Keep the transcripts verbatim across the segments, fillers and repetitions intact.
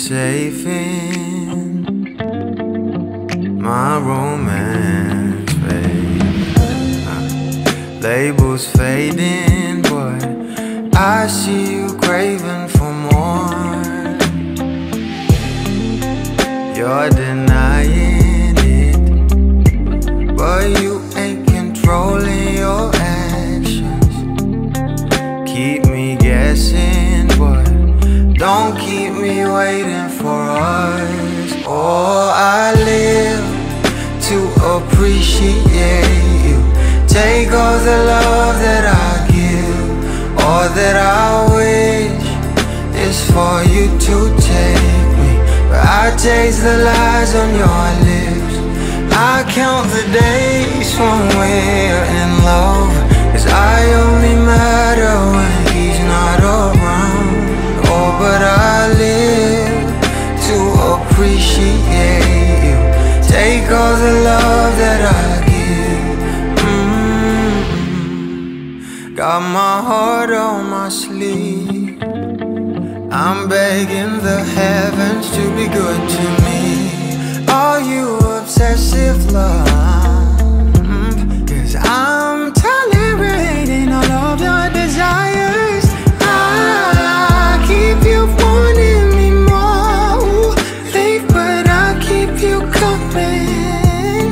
safe in my romance, babe. uh, Labels fading, but I see you craving for more. You're denying it, but you ain't controlling your actions. Keep me guessing, but don't keep me waiting for us. Oh, I live to appreciate you. Take all the love that I give, all that I wish is for you to take me. But I taste the lies on your lips. I count the days when we're in love, 'cause I only matter when he's not around. Oh, but I live to appreciate you. Take all the love that I give. mm-hmm. Got my heart on my sleeve. I'm begging the heavens to be good to me. Are you obsessive love? 'Cause I'm tolerating all of your desires. I keep you wanting me more. Ooh, leave, but I keep you coming.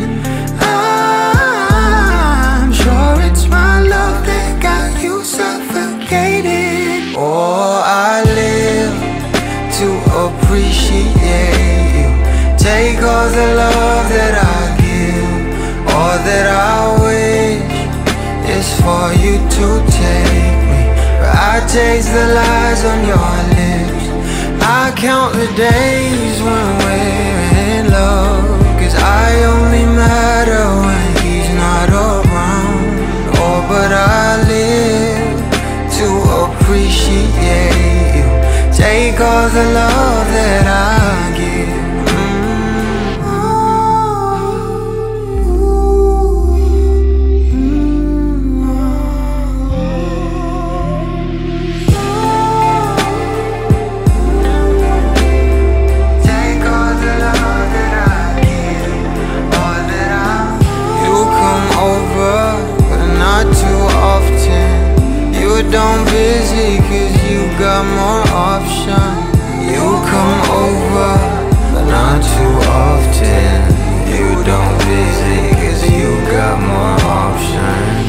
I'm sure it's my love that got you suffocated. Oh, I live to appreciate you. Take all the love that I give, all that I wish is for you to take me. But I taste the lies on your lips. I count the days when we're in love, 'cause I only matter when he's not around. Oh, but I live to appreciate you. Take all the love that I give. Don't visit 'cause you got more options. You come over, but not too often. You don't visit 'cause you got more options.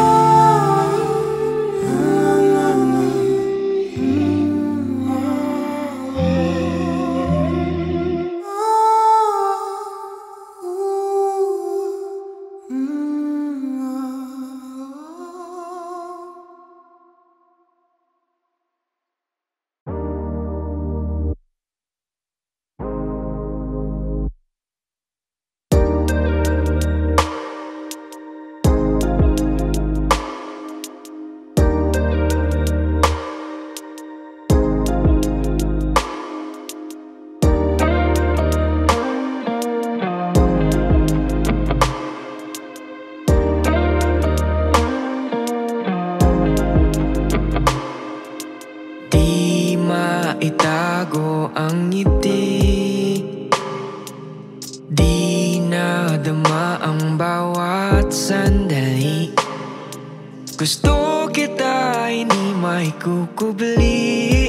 Itago ang ngiti, di nadama ang bawat sandali. Gusto kita hindi may kukubli,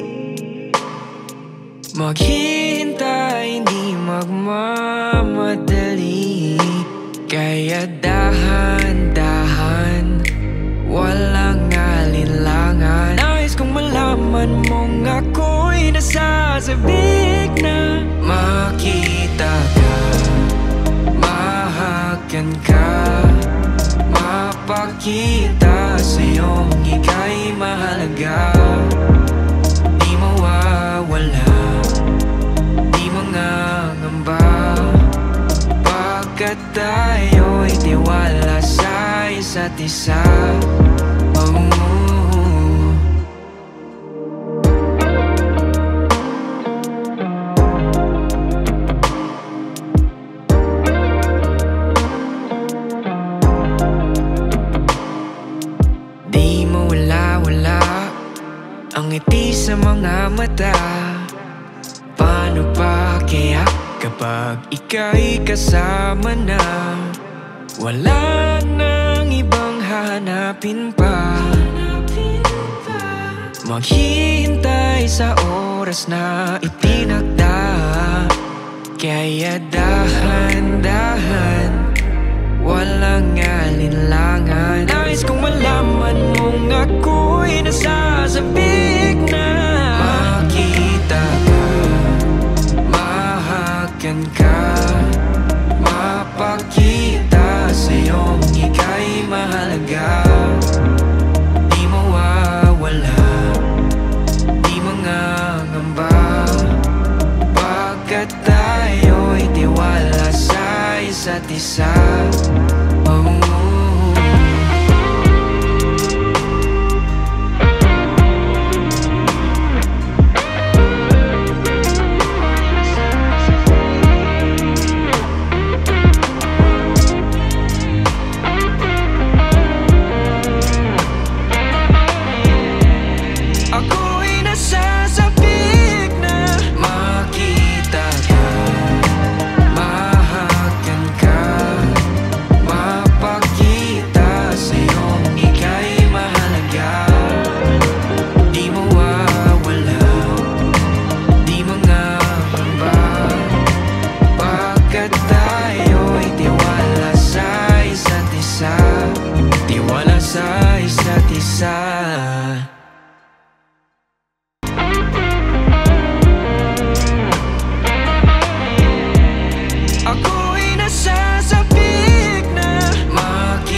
maghihintay hindi magmamadali. Kaya dahan-dahan, walang alinlangan. Nais kong malaman mong ako'y nasasabik na. Makita ka, mahagan ka, mapakita sa'yong ika'y mahalaga. Di mawawala, di mangangamba, pagkat tayo'y tiwala sa isa't isa. Oh, ang ngiti sa mga mata. Paano Kapag ika'y kasama na, wala nang ibang hahanapin pa. Maghihintay sa oras na itinakda. Kaya dahan-dahan, walang alinlangan. Nais kong malaman mong ako'y nasasabik na. Makita ka, mahagan ka, mapakita sa'yong ika'y mahalaga. Di mawawala, di mangangamba, pagkat tayo'y tiwala sa isa't isa. Oh,